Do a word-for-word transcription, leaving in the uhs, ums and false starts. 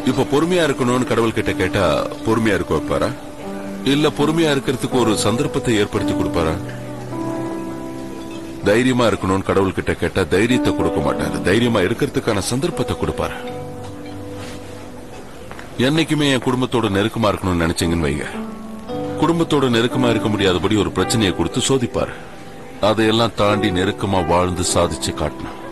இப்ப பொறுமையா இருக்கணும்னு கடவுள் கிட்ட கேட்டா பொறுமையா இருக்க வைப்பாரா, இல்ல பொறுமையா இருக்கிறதுக்கு ஒரு சந்தர்ப்பத்தை ஏற்படுத்தி கொடுப்பாரா? தைரியமா இருக்கணும்னு கடவுள் கிட்ட கேட்டா தைரியத்தை கொடுக்க மாட்டாரு, தைரியமா இருக்கிறதுக்கான சந்தர்ப்பத்தை கொடுப்பாரு. என்னைக்குமே என் குடும்பத்தோட நெருக்கமா இருக்கணும்னு நினைச்சீங்கன்னு வைங்க, குடும்பத்தோட நெருக்கமா இருக்க முடியாதபடி ஒரு பிரச்சனையை கொடுத்து சோதிப்பாரு. அதையெல்லாம் தாண்டி நெருக்கமா வாழ்ந்து சாதிச்சு காட்டணும்.